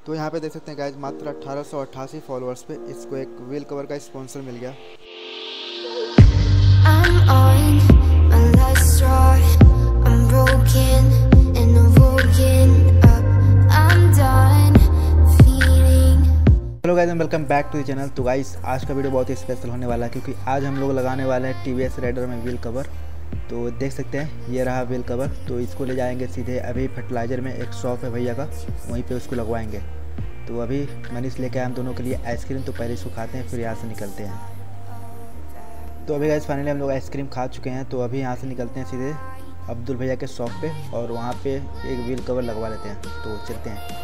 तो यहाँ पे देख सकते हैं गाइज मात्र 1888 फॉलोअर्स पे इसको एक व्हील कवर का स्पॉन्सर मिल गया। Hello guys, welcome back to the channel. तो गाइज आज का वीडियो बहुत ही स्पेशल होने वाला है क्योंकि आज हम लोग लगाने वाले हैं टीवीएस राइडर में व्हील कवर। तो देख सकते हैं ये रहा व्हील कवर। तो इसको ले जाएंगे सीधे अभी फर्टिलाइज़र में, एक शॉप है भैया का, वहीं पे उसको लगवाएंगे। तो अभी मनीष लेके आए हम दोनों के लिए आइसक्रीम। तो पहले इसको खाते हैं फिर यहाँ से निकलते हैं। तो अभी गाइस फाइनली हम लोग आइसक्रीम खा चुके हैं। तो अभी यहाँ से निकलते हैं सीधे अब्दुल भैया के शॉप पे और वहाँ पे एक व्हील कवर लगवा लेते हैं। तो चलते हैं।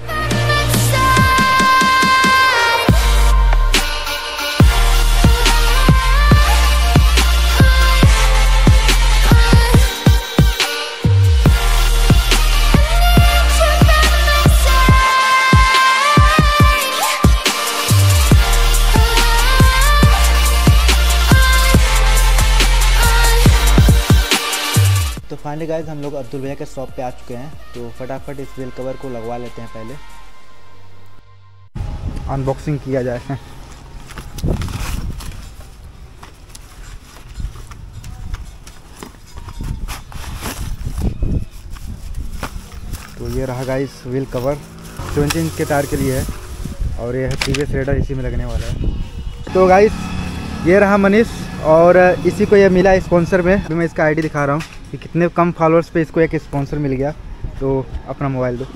तो फाइनली गाइज हम लोग अब्दुल भैया के शॉप पे आ चुके हैं। तो फटाफट इस व्हील कवर को लगवा लेते हैं। पहले अनबॉक्सिंग किया जाए। तो ये रहा गाइज व्हील कवर, 20 इंच के टायर के लिए है और ये है टीवीएस राइडर, इसी में लगने वाला है। तो गाइज ये रहा मनीष और इसी को ये मिला स्पॉन्सर में। अभी मैं इसका आईडी दिखा रहा हूँ कि कितने कम फॉलोअर्स पे इसको एक स्पॉन्सर मिल गया। तो अपना मोबाइल दो।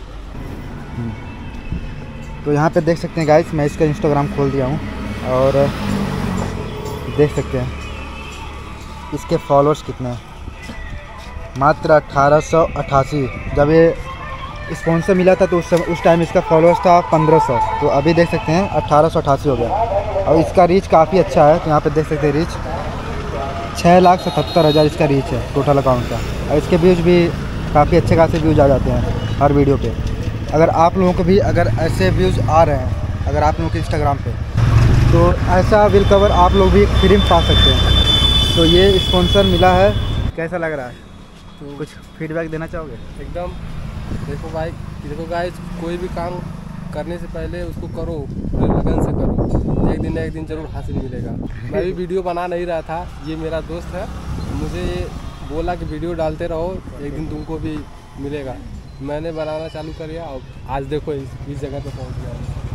तो यहाँ पे देख सकते हैं गाइस, मैं इसका इंस्टाग्राम खोल दिया हूँ और देख सकते हैं इसके फॉलोअर्स कितने हैं, मात्र 1888। जब ये स्पॉन्सर मिला था तो उस टाइम इसका फॉलोअर्स था 1500। तो अभी देख सकते हैं 1888 हो गया और इसका रीच काफ़ी अच्छा है। तो यहाँ पे देख सकते हैं रीच 6,77,000 इसका रीच है टोटल अकाउंट का। और इसके व्यूज़ भी काफ़ी अच्छे खासे व्यूज़ आ जाते हैं हर वीडियो पे। अगर आप लोगों को भी अगर ऐसे व्यूज़ आ रहे हैं अगर आप लोगों के इंस्टाग्राम पे, तो ऐसा व्हील कवर आप लोग भी फ्री में पा सकते हैं। तो ये स्पॉन्सर मिला है, कैसा लग रहा है? तो कुछ फीडबैक देना चाहोगे? एकदम देखो गाइस, कोई भी काम करने से पहले उसको करो, लगन से करो, एक दिन ना एक दिन जरूर हासिल मिलेगा। मैं भी वीडियो बना नहीं रहा था, ये मेरा दोस्त है, मुझे बोला कि वीडियो डालते रहो, एक दिन तुमको भी मिलेगा। मैंने बनाना चालू कर दिया और आज देखो इस जगह पे पहुंच गया।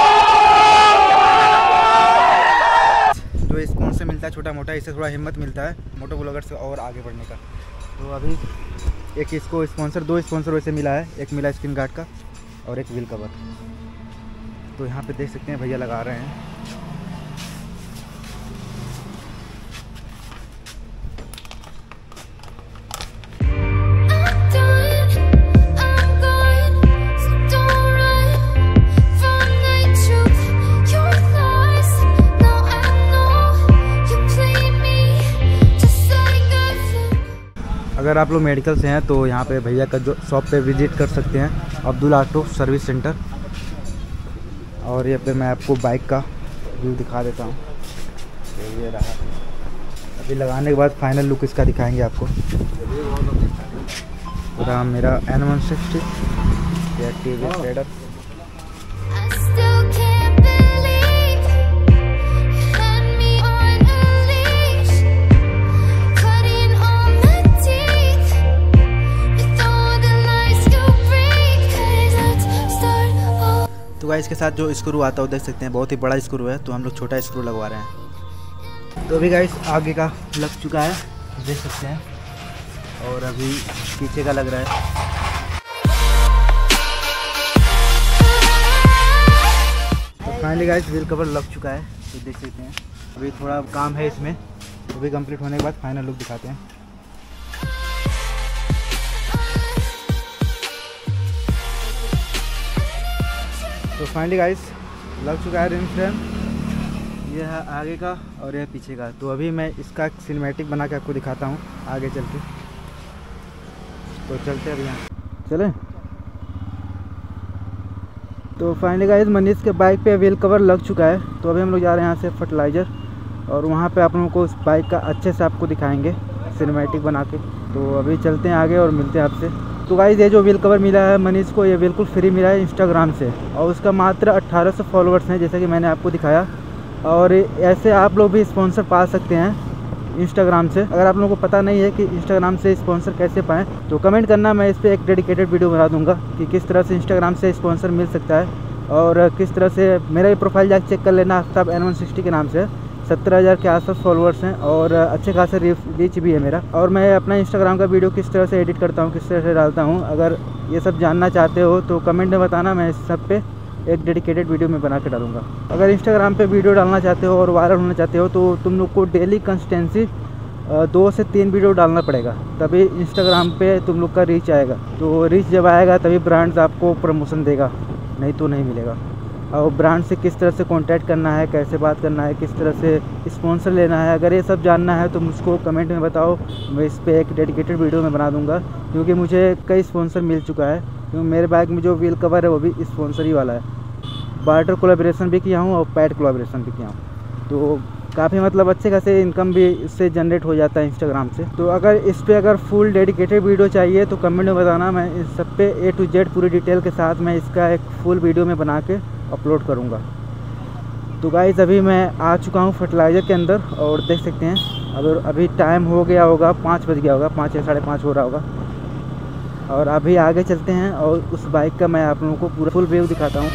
जो स्पॉन्सर मिलता है छोटा मोटा, इससे थोड़ा हिम्मत मिलता है मोटो ब्लॉगर से और आगे बढ़ने का। तो अभी एक इसको स्पॉन्सर, 2 स्पॉन्सर वैसे मिला है, एक मिला स्क्रीन गार्ड का और एक व्हील कवर। तो यहाँ पे देख सकते हैं भैया लगा रहे हैं। अगर आप लोग मेडिकल से हैं तो यहाँ पे भैया का जो शॉप पे विजिट कर सकते हैं, अब्दुल ऑटो सर्विस सेंटर। और ये पे मैं आपको बाइक का व्यू दिखा देता हूँ। तो ये रहा, अभी लगाने के बाद फाइनल लुक इसका दिखाएंगे आपको। तो रहा मेरा N160 टीवीएस राइडर। तो गाइस इसके साथ जो स्क्रू आता है वो देख सकते हैं, बहुत ही बड़ा स्क्रू है। तो हम लोग छोटा स्क्रू लगवा रहे हैं। तो अभी गाइस आगे का लग चुका है, देख सकते हैं, और अभी पीछे का लग रहा है। तो फाइनली गाइस व्हील कवर लग चुका है, तो देख सकते हैं। अभी थोड़ा काम है इसमें, तो भी कंप्लीट होने के बाद फाइनल लुक दिखाते हैं। तो फाइनली गाइस लग चुका है रिम फ्रेम, ये है आगे का और यह पीछे का। तो अभी मैं इसका सिनेमैटिक बना के आपको दिखाता हूँ आगे चल के। तो चलते हैं अभी यहाँ, चलें। तो फाइनली गाइस मनीष के बाइक पे व्हील कवर लग चुका है। तो अभी हम लोग जा रहे हैं यहाँ से फर्टिलाइज़र और वहाँ पे आप लोगों को उस बाइक का अच्छे से आपको दिखाएंगे सिनेमैटिक बना के। तो अभी चलते हैं आगे और मिलते हैं आपसे। तो गाइस ये जो व्हील कवर मिला है मनीष को, ये बिल्कुल फ्री मिला है इंस्टाग्राम से, और उसका मात्र 1800 फॉलोअर्स हैं जैसा कि मैंने आपको दिखाया। और ऐसे आप लोग भी स्पॉन्सर पा सकते हैं इंस्टाग्राम से। अगर आप लोगों को पता नहीं है कि इंस्टाग्राम से स्पॉन्सर कैसे पाएँ तो कमेंट करना, मैं इस पर एक डेडिकेटेड वीडियो बना दूंगा कि किस तरह से इंस्टाग्राम से स्पॉन्सर मिल सकता है और किस तरह से। मेरा ये प्रोफाइल जाकर चेक कर लेना, आफ्ताब N160 के नाम से 17,000 के आसपास फॉलोअर्स हैं और अच्छे खासे रीच भी है मेरा। और मैं अपना इंस्टाग्राम का वीडियो किस तरह से एडिट करता हूँ, किस तरह से डालता हूँ, अगर ये सब जानना चाहते हो तो कमेंट में बताना, मैं इस सब पे एक डेडिकेटेड वीडियो में बना के डालूंगा। अगर इंस्टाग्राम पे वीडियो डालना चाहते हो और वायरल होना चाहते हो तो तुम लोग को डेली कंसिस्टेंसी 2 से 3 वीडियो डालना पड़ेगा, तभी इंस्टाग्राम पे तुम लोग का रीच आएगा। तो रीच जब आएगा तभी ब्रांड्स आपको प्रमोशन देगा, नहीं तो नहीं मिलेगा। और ब्रांड से किस तरह से कांटेक्ट करना है, कैसे बात करना है, किस तरह से स्पॉन्सर लेना है, अगर ये सब जानना है तो मुझको कमेंट में बताओ, मैं इस पर एक डेडिकेटेड वीडियो में बना दूंगा। क्योंकि मुझे कई स्पॉन्सर मिल चुका है, क्योंकि मेरे बाइक में जो व्हील कवर है वो भी स्पॉन्सर ही वाला है। बार्टर कोलैबोरेशन भी किया हूँ और पैड कोलैबोरेशन भी किया हूँ, तो काफ़ी मतलब अच्छे खासे इनकम भी इससे जनरेट हो जाता है इंस्टाग्राम से। तो अगर इस पर अगर फुल डेडिकेटेड वीडियो चाहिए तो कमेंट में बताना, मैं इस सब पे A to Z पूरी डिटेल के साथ मैं इसका एक फुल वीडियो में बना के अपलोड करूँगा। तो गाइस अभी मैं आ चुका हूँ फर्टिलाइज़र के अंदर और देख सकते हैं अभी टाइम हो गया होगा, 5 बज गया होगा, 5 या 5:30 हो रहा होगा। और अभी आगे चलते हैं और उस बाइक का मैं आप लोगों को पूरा फुल व्यू दिखाता हूँ।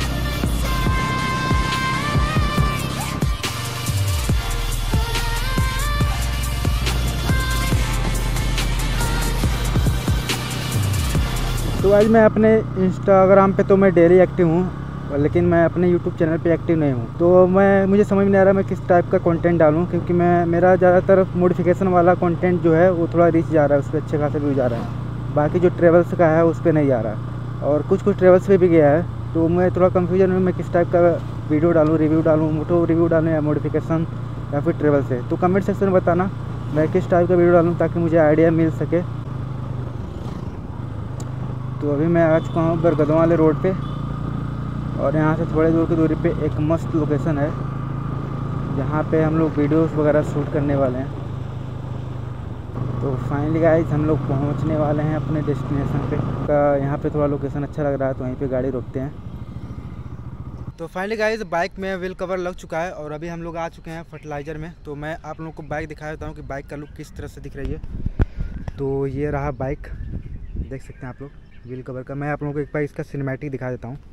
तो आज मैं अपने इंस्टाग्राम पे तो मैं डेली एक्टिव हूँ, लेकिन मैं अपने यूट्यूब चैनल पे एक्टिव नहीं हूँ। तो मुझे समझ नहीं आ रहा मैं किस टाइप का कंटेंट डालूँ, क्योंकि मेरा ज़्यादातर मॉडिफिकेशन वाला कंटेंट जो है वो थोड़ा रीच जा रहा है, उस पर अच्छे खासे व्यू जा रहा है। बाकी जो ट्रेवल्स का है उस पर नहीं जा रहा है, और कुछ ट्रेवल्स पे भी गया है। तो मैं थोड़ा कन्फ्यूजन में मैं किस टाइप का वीडियो डालूँ, रिव्यू डालूँ, मोटो रिव्यू डालूँ या मॉडिफिकेशन या फिर ट्रेवल से। तो कमेंट सेक्शन में बताना मैं किस टाइप का वीडियो डालूँ ताकि मुझे आइडिया मिल सके। तो अभी मैं आ चुका हूँ बरगदों वाले रोड पे, और यहाँ से थोड़े दूर की दूरी पे एक मस्त लोकेशन है जहाँ पे हम लोग वीडियोस वगैरह शूट करने वाले हैं। तो फाइनली गाइस हम लोग पहुँचने वाले हैं अपने डेस्टिनेशन पे। यहाँ पे थोड़ा लोकेशन अच्छा लग रहा है तो वहीं पे गाड़ी रोकते हैं। तो फाइनली गाइस बाइक में व्हील कवर लग चुका है और अभी हम लोग आ चुके हैं फर्टिलाइज़र में। तो मैं आप लोगों को बाइक दिखा देता हूँ कि बाइक का लुक किस तरह से दिख रही है। तो ये रहा बाइक, देख सकते हैं आप लोग व्हील कवर का। मैं आप लोगों को एक बार इसका सिनेमैटिक दिखा देता हूँ।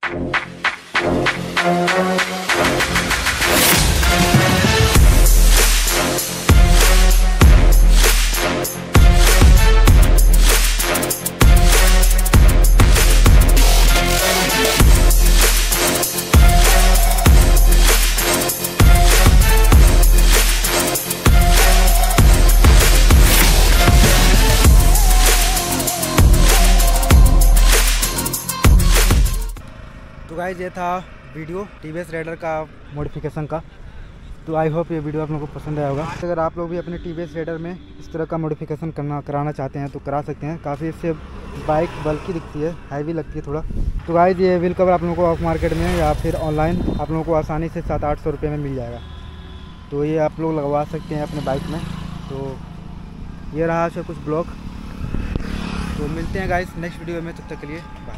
तो गाइस ये था वीडियो TVS राइडर का मॉडिफिकेशन का। तो आई होप ये वीडियो आप लोगों को पसंद आया होगा। अगर आप लोग भी अपने TVS राइडर में इस तरह का मॉडिफिकेशन कराना चाहते हैं तो करा सकते हैं। काफ़ी इससे बाइक बल्कि दिखती है, हैवी लगती है थोड़ा। तो गाइस ये व्हील कवर आप लोगों को ऑफ मार्केट में या फिर ऑनलाइन आप लोगों को आसानी से 700-800 रुपये में मिल जाएगा। तो ये आप लोग लगवा सकते हैं अपने बाइक में। तो ये रहा कुछ ब्लॉग। तो मिलते हैं गाइस नेक्स्ट वीडियो में, तब तक के लिए बाय।